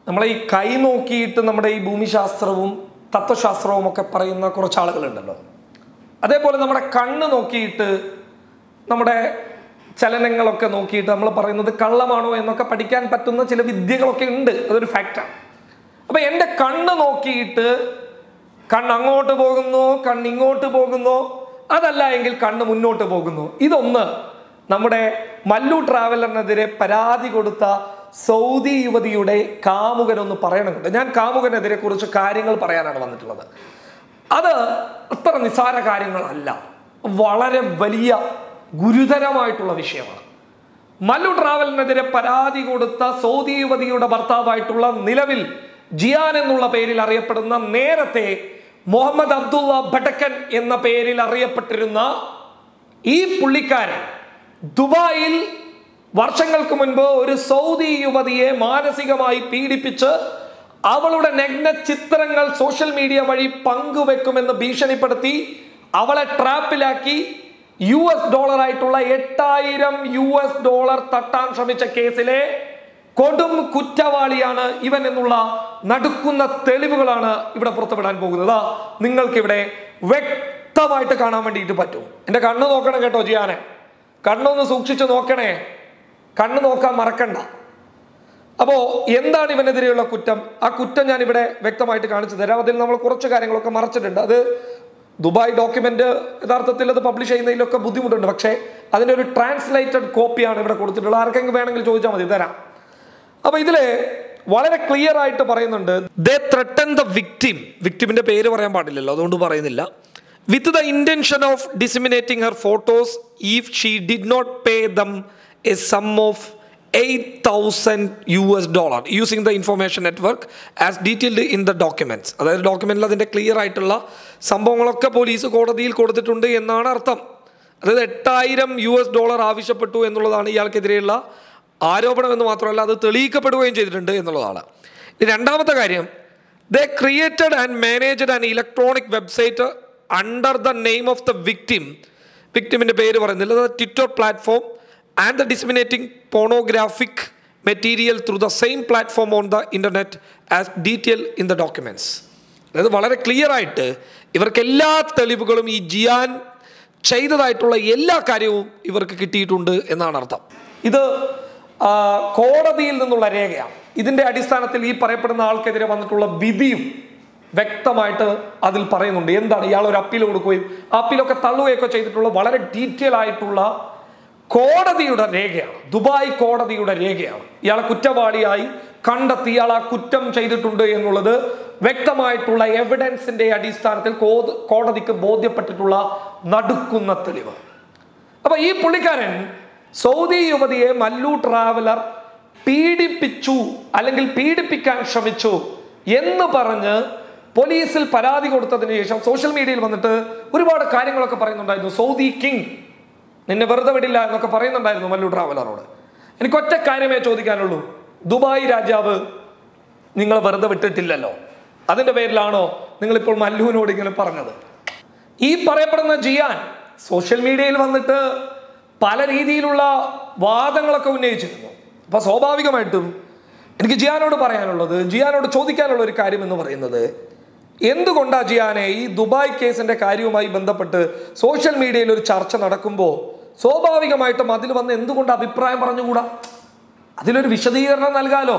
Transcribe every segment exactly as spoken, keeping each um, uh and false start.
നമ്മൾ ഈ കൈ നോക്കിയിട്ട് നമ്മുടെ ഈ ഭൂമിശാസ്ത്രവും തത്വശാസ്ത്രവും ഒക്കെ പറയുന്ന കുറച്ച് ആളുകളുണ്ടല്ലോ. അതേപോലെ നമ്മുടെ കണ്ണ് നോക്കിയിട്ട് നമ്മുടെ ചലനങ്ങളൊക്കെ നോക്കിയിട്ട് നമ്മൾ പറയുന്നത് കള്ളമാണോ എന്നൊക്കെ പഠിക്കാൻ പറ്റുന്ന ചില വിദ്യകളൊക്കെ ഉണ്ട്. അതൊരു ഫാക്റ്റാണ്. അപ്പൊ എൻ്റെ കണ്ണ് നോക്കിയിട്ട് കണ്ണ് അങ്ങോട്ട് പോകുന്നു, കണ്ണ് ഇങ്ങോട്ട് പോകുന്നു, അതല്ല എങ്കിൽ കണ്ണ് മുന്നോട്ട് പോകുന്നു. ഇതൊന്ന് നമ്മുടെ മല്ലു ട്രാവലറിനെതിരെ പരാതി കൊടുത്ത സൗദി യുവതിയുടെ കാമുകനൊന്ന് പറയണമെന്നുണ്ട്. ഞാൻ കാമുകനെതിരെ കുറിച്ച് കാര്യങ്ങൾ പറയാനാണ് വന്നിട്ടുള്ളത്. അത് അത്ര നിസ്സാര കാര്യങ്ങളല്ല, വളരെ വലിയ ഗുരുതരമായിട്ടുള്ള വിഷയമാണ്. മല്ലു ട്രാവലിനെതിരെ പരാതി കൊടുത്ത സൗദി യുവതിയുടെ ഭർത്താവായിട്ടുള്ള നിലവിൽ ജിയാൻ എന്നുള്ള പേരിൽ അറിയപ്പെടുന്ന, നേരത്തെ മുഹമ്മദ് അബ്ദുള്ള ഭട്ടക്കൻ എന്ന പേരിൽ അറിയപ്പെട്ടിരുന്ന ഈ പുള്ളിക്കാരൻ ദുബായിൽ വർഷങ്ങൾക്ക് മുൻപ് ഒരു സൗദി യുവതിയെ മാനസികമായി പീഡിപ്പിച്ച് അവളുടെ നഗ്ന ചിത്രങ്ങൾ സോഷ്യൽ മീഡിയ വഴി പങ്കുവെക്കുമെന്ന് ഭീഷണിപ്പെടുത്തി അവളെ ട്രാപ്പിലാക്കി യു എസ് ഡോളർ ആയിട്ടുള്ള എട്ടായിരം യു എസ് ഡോളർ തട്ടാൻ ശ്രമിച്ച കേസിലെ കൊടും കുറ്റവാളിയാണ് ഇവൻ എന്നുള്ള നടുക്കുന്ന തെളിവുകളാണ് ഇവിടെ പുറത്തുവിടാൻ പോകുന്നത്. നിങ്ങൾക്ക് ഇവിടെ വ്യക്തമായിട്ട് കാണാൻ വേണ്ടിയിട്ട് പറ്റും. എൻ്റെ കണ്ണ് നോക്കണം കേട്ടോ ജിയാനെ, കണ്ണൊന്ന് സൂക്ഷിച്ച് നോക്കണേ, കണ്ണ് നോക്കാൻ മറക്കണ്ട. അപ്പോ എന്താണ് ഇവനെതിരെയുള്ള കുറ്റം? ആ കുറ്റം ഞാൻ ഇവിടെ വ്യക്തമായിട്ട് കാണിച്ചു തരാം. അതിൽ നമ്മൾ കുറച്ച് കാര്യങ്ങളൊക്കെ മറച്ചിട്ടുണ്ട്. അത് ദുബായ് ഡോക്യുമെന്റ് യഥാർത്ഥത്തിൽ അത് പബ്ലിഷ് ചെയ്യുന്നതിലൊക്കെ ബുദ്ധിമുട്ടുണ്ട്. പക്ഷേ അതിൻ്റെ ഒരു ട്രാൻസ്ലേറ്റഡ് കോപ്പിയാണ് ഇവിടെ കൊടുത്തിട്ടുള്ളത്. ആർക്കെങ്കിലും വേണമെങ്കിൽ ചോദിച്ചാൽ മതി, തരാം. അപ്പൊ ഇതില് വളരെ ക്ലിയർ ആയിട്ട് പറയുന്നുണ്ട്, ദേ ത്രെട്ടൻ ദ വിക്ടിം. വിക്ടിമിന്റെ പേര് പറയാൻ പാടില്ലല്ലോ, അതുകൊണ്ട് പറയുന്നില്ല. With the intention of disseminating her photos if she did not pay them a sum of eight thousand U S dollar using the information network as detailed in the documents. അതായത് ഡോക്യുമെന്റിൽ അതിന്റെ clear ആയിട്ടുള്ള സംഭവങ്ങളൊക്കെ police കോടതിയിൽ കൊടുത്തിട്ടുണ്ട് എന്നാണ് അർത്ഥം. അതായത് എട്ടായിരം യു എസ് ഡോളർ ആവശ്യപ്പെട്ടു എന്നുള്ളതാണ് ഇയാൾക്കെതിരെയുള്ള ആരോപണം എന്ന് മാത്രമല്ല, അത് തെളിയിക്കപ്പെടുകയും ചെയ്തിട്ടുണ്ട് എന്നുള്ളതാണ്. രണ്ടാമത്തെ കാര്യം, they created and managed an electronic website under the name of the victim. വിക്ടിമിന്റെ പേര് പറയുന്നില്ല. Twitter platform and the disseminating pornographic material through the same platform on the internet as detail in the documents. അതായത് വളരെ clear ആയിട്ട് ഇവർക്ക് എല്ലാ തെളിവുകളും ഈ ജിയാൻ ചെയ്തതായിട്ടുള്ള എല്ലാ കാര്യവും ഇവർക്ക് കിട്ടിയിട്ടുണ്ട് എന്നാണ് അർത്ഥം. ഇത് കോടതിയിൽ നിന്നുള്ള രേഖയാണ്. ഇതിന്റെ അടിസ്ഥാനത്തിൽ ഈ പറയപ്പെടുന്ന ആൾക്കെതിരെ വന്നിട്ടുള്ള വിധിയും വ്യക്തമായിട്ട് അതിൽ പറയുന്നുണ്ട്. എന്താണ് ഇയാൾ ഒരു അപ്പീൽ കൊടുക്കുകയും അപ്പീലൊക്കെ തള്ളുകയൊക്കെ ചെയ്തിട്ടുള്ള വളരെ ഡീറ്റെയിൽ ആയിട്ടുള്ള കോടതിയുടെ രേഖയാണ്, ദുബായ് കോടതിയുടെ രേഖയാണ്. ഇയാളെ കുറ്റവാളിയായി കണ്ടെത്തി ഇയാൾ ആ കുറ്റം ചെയ്തിട്ടുണ്ട് എന്നുള്ളത് വ്യക്തമായിട്ടുള്ള എവിഡൻസിന്റെ അടിസ്ഥാനത്തിൽ കോടതിക്ക് ബോധ്യപ്പെട്ടിട്ടുള്ള നടുക്കുന്ന തെളിവ്. അപ്പൊ ഈ പുള്ളിക്കാരൻ സൗദി യുവതിയെ മല്ലു ട്രാവലർ പീഡിപ്പിച്ചു അല്ലെങ്കിൽ പീഡിപ്പിക്കാൻ ശ്രമിച്ചു എന്ന് പറഞ്ഞ് പോലീസിൽ പരാതി കൊടുത്തതിന് ശേഷം സോഷ്യൽ മീഡിയയിൽ വന്നിട്ട് ഒരുപാട് കാര്യങ്ങളൊക്കെ പറയുന്നുണ്ടായിരുന്നു. സൗദി കിങ് നിന്നെ വെറുതെ വിടില്ല എന്നൊക്കെ പറയുന്നുണ്ടായിരുന്നു മല്ലു ട്രാവലറോട്. എനിക്ക് ഒറ്റ കാര്യമേ ചോദിക്കാനുള്ളൂ, ദുബായ് രാജാവ് നിങ്ങൾ വെറുതെ വിട്ടിട്ടില്ലല്ലോ, അതിന്റെ പേരിലാണോ നിങ്ങളിപ്പോൾ മല്ലുവിനോട് ഇങ്ങനെ പറഞ്ഞത്? ഈ പറയപ്പെടുന്ന ജിയാൻ സോഷ്യൽ മീഡിയയിൽ വന്നിട്ട് പല രീതിയിലുള്ള വാദങ്ങളൊക്കെ ഉന്നയിച്ചിരുന്നു. അപ്പൊ സ്വാഭാവികമായിട്ടും എനിക്ക് ജിയാനോട് പറയാനുള്ളത്, ജിയാനോട് ചോദിക്കാനുള്ള ഒരു കാര്യം എന്ന് പറയുന്നത്, എന്തുകൊണ്ടാ ജിയാനെ ഈ ദുബായ് കേസിന്റെ കാര്യവുമായി ബന്ധപ്പെട്ട് സോഷ്യൽ മീഡിയയിൽ ഒരു ചർച്ച നടക്കുമ്പോൾ സ്വാഭാവികമായിട്ടും അതിൽ വന്ന് എന്തുകൊണ്ട് അഭിപ്രായം പറഞ്ഞുകൂടാ? അതിലൊരു വിശദീകരണം നൽകാലോ.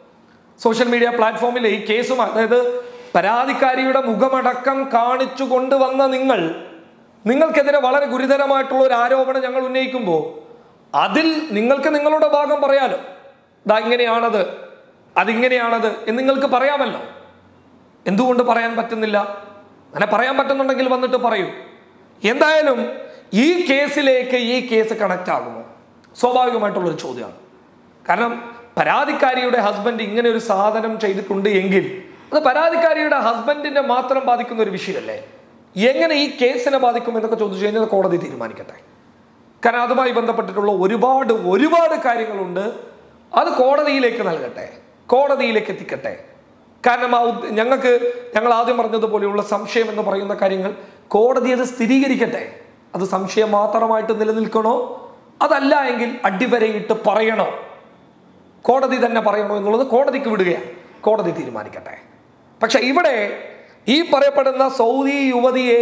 സോഷ്യൽ മീഡിയ പ്ലാറ്റ്ഫോമിൽ ഈ കേസുമായി, അതായത് പരാതിക്കാരിയുടെ മുഖമടക്കം കാണിച്ചു കൊണ്ടുവന്ന നിങ്ങൾ, നിങ്ങൾക്കെതിരെ വളരെ ഗുരുതരമായിട്ടുള്ള ഒരു ആരോപണം ഞങ്ങൾ ഉന്നയിക്കുമ്പോൾ അതിൽ നിങ്ങൾക്ക് നിങ്ങളുടെ ഭാഗം പറയാലോ. ഇതാ ഇങ്ങനെയാണത്, അതിങ്ങനെയാണത് എന്ന് നിങ്ങൾക്ക് പറയാമല്ലോ. എന്തുകൊണ്ട് പറയാൻ പറ്റുന്നില്ല? അങ്ങനെ പറയാൻ പറ്റുന്നുണ്ടെങ്കിൽ വന്നിട്ട് പറയൂ. എന്തായാലും ഈ കേസിലേക്ക് ഈ കേസ് കണക്ട് ആകുമോ? സ്വാഭാവികമായിട്ടുള്ളൊരു ചോദ്യമാണ്. കാരണം പരാതിക്കാരിയുടെ ഹസ്ബൻഡ് ഇങ്ങനെ ഒരു സാധനം ചെയ്തിട്ടുണ്ട് എങ്കിൽ അത് പരാതിക്കാരിയുടെ ഹസ്ബൻഡിനെ മാത്രം ബാധിക്കുന്ന ഒരു വിഷയമല്ലേ? എങ്ങനെ ഈ കേസിനെ ബാധിക്കും എന്നൊക്കെ ചോദിച്ചു കഴിഞ്ഞാൽ കോടതി തീരുമാനിക്കട്ടെ. കാരണം അതുമായി ബന്ധപ്പെട്ടിട്ടുള്ള ഒരുപാട് ഒരുപാട് കാര്യങ്ങളുണ്ട്. അത് കോടതിയിലേക്ക് നൽകട്ടെ, കോടതിയിലേക്ക് എത്തിക്കട്ടെ. കാരണം ആ ഞങ്ങൾക്ക് ഞങ്ങൾ ആദ്യം പറഞ്ഞതുപോലെയുള്ള സംശയം എന്ന് പറയുന്ന കാര്യങ്ങൾ കോടതി അത് സ്ഥിരീകരിക്കട്ടെ. അത് സംശയം മാത്രമായിട്ട് നിലനിൽക്കണോ, അതല്ല എങ്കിൽ അടിവരയിട്ട് പറയണോ, കോടതി തന്നെ പറയണോ എന്നുള്ളത് കോടതിക്ക് വിടുകയാണ്. കോടതി തീരുമാനിക്കട്ടെ. പക്ഷെ ഇവിടെ ഈ പറയപ്പെടുന്ന സൗദി യുവതിയെ,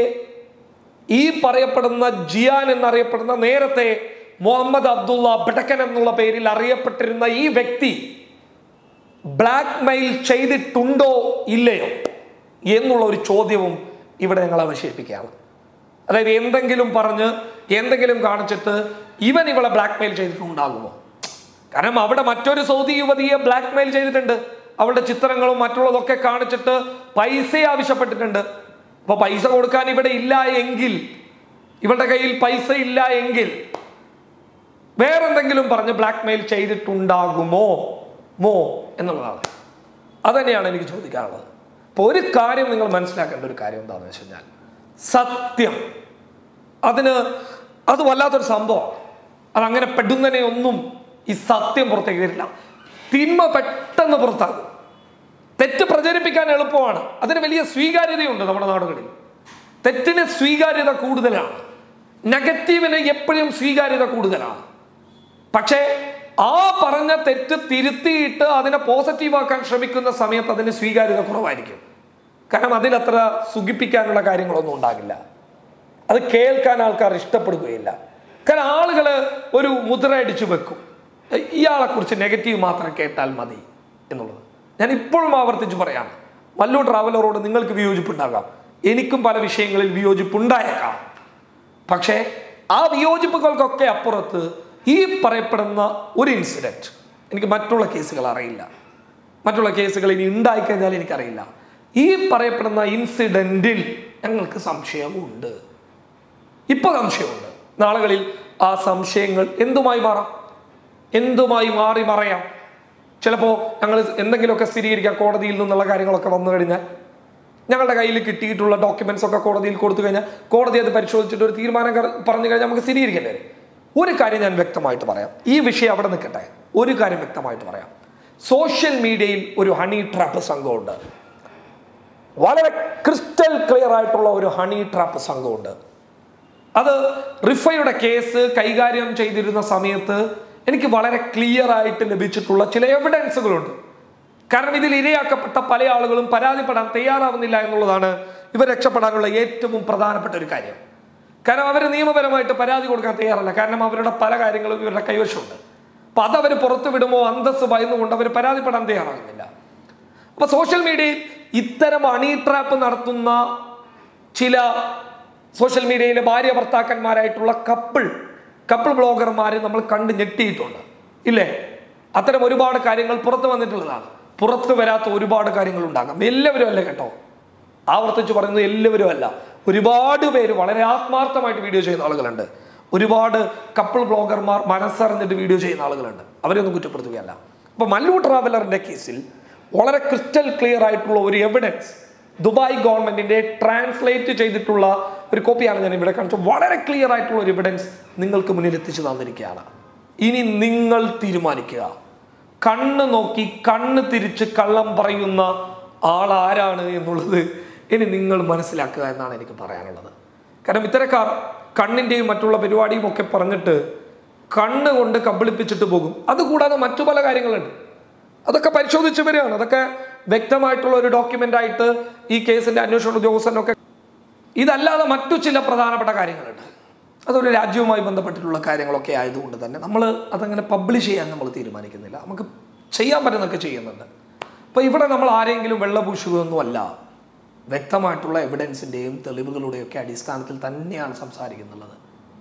ഈ പറയപ്പെടുന്ന ജിയാൻ എന്നറിയപ്പെടുന്ന നേരത്തെ മുഹമ്മദ് അബ്ദുള്ള ബെടക്കൻ എന്നുള്ള പേരിൽ അറിയപ്പെട്ടിരുന്ന ഈ വ്യക്തി ബ്ലാക്ക് മെയിൽ ചെയ്തിട്ടുണ്ടോ ഇല്ലയോ എന്നുള്ള ഒരു ചോദ്യവും ഇവിടെ ഞങ്ങൾ അവശേഷിപ്പിക്കുകയാണ്. അതായത് എന്തെങ്കിലും പറഞ്ഞ് എന്തെങ്കിലും കാണിച്ചിട്ട് ഇവൻ ഇവളെ ബ്ലാക്ക് മെയിൽ ചെയ്തിട്ടുണ്ടാകുമോ? കാരണം അവിടെ മറ്റൊരു സൗദി യുവതിയെ ബ്ലാക്ക് മെയിൽ ചെയ്തിട്ടുണ്ട്. അവളുടെ ചിത്രങ്ങളും മറ്റുള്ളതൊക്കെ കാണിച്ചിട്ട് പൈസ ആവശ്യപ്പെട്ടിട്ടുണ്ട്. അപ്പൊ പൈസ കൊടുക്കാൻ ഇവിടെ ഇല്ല എങ്കിൽ, ഇവളുടെ കയ്യിൽ പൈസ ഇല്ല എങ്കിൽ വേറെന്തെങ്കിലും പറഞ്ഞ് ബ്ലാക്ക് മെയിൽ ചെയ്തിട്ടുണ്ടാകുമോ മോ എന്നുള്ളതാണ്. അതുതന്നെയാണ് എനിക്ക് ചോദിക്കാനുള്ളത്. അപ്പൊ ഒരു കാര്യം നിങ്ങൾ മനസ്സിലാക്കേണ്ട ഒരു കാര്യം എന്താണെന്ന് വെച്ച് കഴിഞ്ഞാൽ, സത്യം അതിന് അത് വല്ലാത്തൊരു സംഭവമാണ്. അതങ്ങനെ പെടുന്നതിനെ ഒന്നും ഈ സത്യം പുറത്തേക്ക് വരില്ല. തിന്മ പെട്ടെന്ന് പുറത്താകും. തെറ്റ് പ്രചരിപ്പിക്കാൻ എളുപ്പമാണ്. അതിന് വലിയ സ്വീകാര്യതയുണ്ട് നമ്മുടെ നാടുകളിൽ. തെറ്റിന് സ്വീകാര്യത കൂടുതലാണ്, നെഗറ്റീവിന് എപ്പോഴും സ്വീകാര്യത കൂടുതലാണ്. പക്ഷേ ആ പറഞ്ഞ തെറ്റ് തിരുത്തിയിട്ട് അതിനെ പോസിറ്റീവാക്കാൻ ശ്രമിക്കുന്ന സമയത്ത് അതിന് സ്വീകാര്യത കുറവായിരിക്കും. കാരണം അതിലത്ര സുഖിപ്പിക്കാനുള്ള കാര്യങ്ങളൊന്നും ഉണ്ടാകില്ല. അത് കേൾക്കാൻ ആൾക്കാർ ഇഷ്ടപ്പെടുകയില്ല. കാരണം ആളുകൾ ഒരു മുദ്ര അടിച്ചു വെക്കും, ഇയാളെ കുറിച്ച് നെഗറ്റീവ് മാത്രം കേട്ടാൽ മതി എന്നുള്ളത്. ഞാൻ ഇപ്പോഴും ആവർത്തിച്ച് പറയാം, മല്ലു ട്രാവലറോട് നിങ്ങൾക്ക് വിയോജിപ്പുണ്ടാകാം, എനിക്കും പല വിഷയങ്ങളിൽ വിയോജിപ്പുണ്ടായേക്കാം. പക്ഷേ ആ വിയോജിപ്പുകൾക്കൊക്കെ അപ്പുറത്ത് ഈ പറയപ്പെടുന്ന ഒരു ഇൻസിഡൻറ്റ്, എനിക്ക് മറ്റുള്ള കേസുകൾ അറിയില്ല, മറ്റുള്ള കേസുകൾ ഇനി ഉണ്ടായിക്കഴിഞ്ഞാൽ എനിക്കറിയില്ല. ഈ പറയപ്പെടുന്ന ഇൻസിഡൻറ്റിൽ ഞങ്ങൾക്ക് സംശയമുണ്ട്, ഇപ്പോൾ സംശയമുണ്ട്. നാളുകളിൽ ആ സംശയങ്ങൾ എന്തുമായി മാറാം, എന്തുമായി മാറി മറയാം. ചിലപ്പോൾ ഞങ്ങൾ എന്തെങ്കിലുമൊക്കെ സ്ഥിരീകരിക്കാം, കോടതിയിൽ നിന്നുള്ള കാര്യങ്ങളൊക്കെ വന്നു കഴിഞ്ഞാൽ ഞങ്ങളുടെ കയ്യിൽ കിട്ടിയിട്ടുള്ള ഡോക്യുമെന്റ്സ് ഒക്കെ കോടതിയിൽ കൊടുത്തു കഴിഞ്ഞാൽ കോടതി അത് പരിശോധിച്ചിട്ട് ഒരു തീരുമാനം പറഞ്ഞു കഴിഞ്ഞാൽ നമുക്ക് സ്ഥിരീകരിക്കേണ്ടി വരും. ഒരു കാര്യം ഞാൻ വ്യക്തമായിട്ട് പറയാം, ഈ വിഷയം അവിടെ നിൽക്കട്ടെ. ഒരു കാര്യം വ്യക്തമായിട്ട് പറയാം, സോഷ്യൽ മീഡിയയിൽ ഒരു ഹണി ട്രാപ്പ് സംഘമുണ്ട്, വളരെ ക്രിസ്റ്റൽ ക്ലിയർ ആയിട്ടുള്ള ഒരു ഹണി ട്രാപ്പ് സംഘമുണ്ട്. അത് റിഫയുടെ കേസ് കൈകാര്യം ചെയ്തിരുന്ന സമയത്ത് എനിക്ക് വളരെ ക്ലിയർ ആയിട്ട് ലഭിച്ചിട്ടുള്ള ചില എവിഡൻസുകളുണ്ട്. കാരണം ഇതിൽ ഇരയാക്കപ്പെട്ട പല ആളുകളും പരാതിപ്പെടാൻ തയ്യാറാവുന്നില്ല എന്നുള്ളതാണ് ഇവർ രക്ഷപ്പെടാനുള്ള ഏറ്റവും പ്രധാനപ്പെട്ട ഒരു കാര്യം. കാരണം അവർ നിയമപരമായിട്ട് പരാതി കൊടുക്കാൻ തയ്യാറല്ല. കാരണം അവരുടെ പല കാര്യങ്ങളും ഇവരുടെ കൈവശമുണ്ട്. അപ്പൊ അതവർ പുറത്തു വിടുമോ അന്തസ് ഭയന്നുകൊണ്ട് അവർ പരാതിപ്പെടാൻ തയ്യാറാകുന്നില്ല. അപ്പൊ സോഷ്യൽ മീഡിയയിൽ ഇത്തരം ഹണി ട്രാപ്പ് നടത്തുന്ന ചില സോഷ്യൽ മീഡിയയിലെ ഭാര്യ ഭർത്താക്കന്മാരായിട്ടുള്ള കപ്പിൾ കപ്പിൾ ബ്ലോഗർമാരെ നമ്മൾ കണ്ട് ഞെട്ടിയിട്ടുണ്ട്, ഇല്ലേ? അത്തരം ഒരുപാട് കാര്യങ്ങൾ പുറത്തു വന്നിട്ടുള്ളതാണ്. പുറത്തു വരാത്ത ഒരുപാട് കാര്യങ്ങൾ ഉണ്ടാകാം. എല്ലാവരും അല്ല കേട്ടോ, ആവർത്തിച്ച് പറയുന്നത് എല്ലാവരും അല്ല. ഒരുപാട് പേര് വളരെ ആത്മാർത്ഥമായിട്ട് വീഡിയോ ചെയ്യുന്ന ആളുകളുണ്ട്. ഒരുപാട് കപ്പിൾ ബ്ലോഗർമാർ മനസ്സറിഞ്ഞിട്ട് വീഡിയോ ചെയ്യുന്ന ആളുകളുണ്ട്. അവരെയൊന്നും കുറ്റപ്പെടുത്തുകയല്ല. അപ്പൊ മല്ലു ട്രാവലറിന്റെ കേസിൽ വളരെ ക്രിസ്റ്റൽ ക്ലിയർ ആയിട്ടുള്ള ഒരു എവിഡൻസ് ദുബായ് ഗവൺമെന്റിന്റെ ട്രാൻസ്ലേറ്റ് ചെയ്തിട്ടുള്ള ഒരു കോപ്പിയാണ് ഞാൻ ഇവിടെ കാണിച്ചത്. വളരെ ക്ലിയർ ആയിട്ടുള്ള ഒരു എവിഡൻസ് നിങ്ങൾക്ക് മുന്നിൽ എത്തിച്ചു തന്നിരിക്കുകയാണ്. ഇനി നിങ്ങൾ തീരുമാനിക്കുക, കണ്ണ് നോക്കി കണ്ണ് തിരിച്ച് കള്ളം പറയുന്ന ആളാരാണ് എന്നുള്ളത് ഇനി നിങ്ങൾ മനസ്സിലാക്കുക എന്നാണ് എനിക്ക് പറയാനുള്ളത്. കാരണം ഇത്തരക്കാർ കണ്ണിൻ്റെയും മറ്റുള്ള പരിപാടിയും ഒക്കെ പറഞ്ഞിട്ട് കണ്ണ് കൊണ്ട് കബളിപ്പിച്ചിട്ട് പോകും. അതുകൂടാതെ മറ്റു പല കാര്യങ്ങളുണ്ട്, അതൊക്കെ പരിശോധിച്ച് വരികയാണ്. അതൊക്കെ വ്യക്തമായിട്ടുള്ള ഒരു ഡോക്യുമെന്റ് ആയിട്ട് ഈ കേസിന്റെ അന്വേഷണ ഉദ്യോഗസ്ഥനൊക്കെ. ഇതല്ലാതെ മറ്റു ചില പ്രധാനപ്പെട്ട കാര്യങ്ങളുണ്ട്. അതൊരു രാജ്യവുമായി ബന്ധപ്പെട്ടിട്ടുള്ള കാര്യങ്ങളൊക്കെ ആയതുകൊണ്ട് തന്നെ നമ്മൾ അതങ്ങനെ പബ്ലിഷ് ചെയ്യാൻ നമ്മൾ തീരുമാനിക്കുന്നില്ല. നമുക്ക് ചെയ്യാൻ പറ്റുന്നതൊക്കെ ചെയ്യുന്നുണ്ട്. അപ്പോൾ ഇവിടെ നമ്മൾ ആരെങ്കിലും വെള്ളപൂശുകയൊന്നുമല്ല, വ്യക്തമായിട്ടുള്ള എവിഡൻസിൻ്റെയും തെളിവുകളുടെയും ഒക്കെ അടിസ്ഥാനത്തിൽ തന്നെയാണ് സംസാരിക്കുന്നുള്ളത്.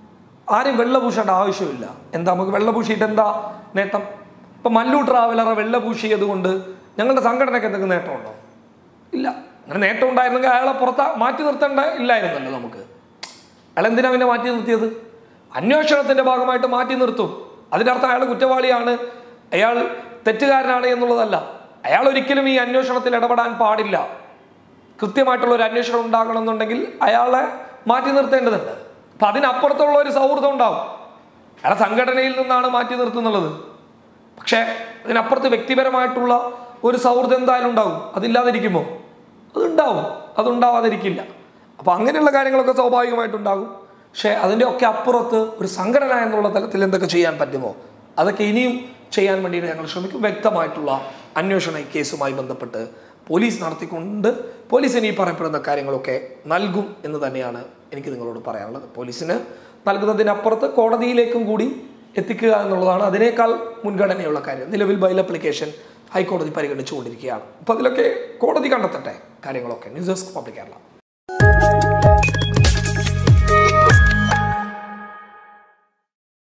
ആരും വെള്ളപൂശേണ്ട ആവശ്യമില്ല. എന്താ നമുക്ക് വെള്ളപൂശിയിട്ട് എന്താ നേട്ടം? ഇപ്പം മല്ലു ട്രാവലറെ വെള്ളപൂശിയത് കൊണ്ട് ഞങ്ങളുടെ സംഘടനയ്ക്ക് എന്തെങ്കിലും നേട്ടമുണ്ടോ? ഇല്ല. അങ്ങനെ നേട്ടം ഉണ്ടായിരുന്നെങ്കിൽ അയാളെ പുറത്ത് മാറ്റി നിർത്തേണ്ട ഇല്ലായിരുന്നല്ലോ നമുക്ക്. അയാൾ എന്തിനാ പിന്നെ മാറ്റി നിർത്തിയത്? അന്വേഷണത്തിന്റെ ഭാഗമായിട്ട് മാറ്റി നിർത്തും. അതിൻ്റെ അർത്ഥം അയാൾ കുറ്റവാളിയാണ്, അയാൾ തെറ്റുകാരനാണ് എന്നുള്ളതല്ല. അയാൾ ഒരിക്കലും ഈ അന്വേഷണത്തിൽ ഇടപെടാൻ പാടില്ല. കൃത്യമായിട്ടുള്ള ഒരു അന്വേഷണം ഉണ്ടാകണമെന്നുണ്ടെങ്കിൽ അയാളെ മാറ്റി നിർത്തേണ്ടതുണ്ട്. അപ്പം അതിനപ്പുറത്തുള്ള ഒരു സൗഹൃദം ഉണ്ടാവും. അയാളെ സംഘടനയിൽ നിന്നാണ് മാറ്റി നിർത്തുന്നുള്ളത്. പക്ഷേ അതിനപ്പുറത്ത് വ്യക്തിപരമായിട്ടുള്ള ഒരു സൗഹൃദം എന്തായാലും ഉണ്ടാവും. അതില്ലാതിരിക്കുമോ? അതുണ്ടാവും, അതുണ്ടാവാതിരിക്കില്ല. അപ്പം അങ്ങനെയുള്ള കാര്യങ്ങളൊക്കെ സ്വാഭാവികമായിട്ടുണ്ടാകും. പക്ഷേ അതിൻ്റെ ഒക്കെ അപ്പുറത്ത് ഒരു സംഘടന എന്നുള്ള തലത്തിൽ എന്തൊക്കെ ചെയ്യാൻ പറ്റുമോ അതൊക്കെ ഇനിയും ചെയ്യാൻ വേണ്ടിയിട്ട് ഞങ്ങൾ ശ്രമിക്കും. വ്യക്തമായിട്ടുള്ള അന്വേഷണ ഈ കേസുമായി ബന്ധപ്പെട്ട് പോലീസ് നടത്തിക്കൊണ്ട് പോലീസിന് ഈ പറയപ്പെടുന്ന കാര്യങ്ങളൊക്കെ നൽകും എന്ന് തന്നെയാണ് എനിക്ക് നിങ്ങളോട് പറയാനുള്ളത്. പോലീസിന് നൽകുന്നതിനപ്പുറത്ത് കോടതിയിലേക്കും കൂടി എത്തിക്കുക എന്നുള്ളതാണ് അതിനേക്കാൾ മുൻഗണനയുള്ള കാര്യം. നിലവിൽ ബൈൽ ആപ്ലിക്കേഷൻ ഹൈക്കോടതി പരിഗണിച്ചുകൊണ്ടിരിക്കുകയാണ്. അപ്പോൾ അതിലൊക്കെ കോടതി കണ്ടെത്തട്ടെ കാര്യങ്ങളൊക്കെ. News desk public Kerala.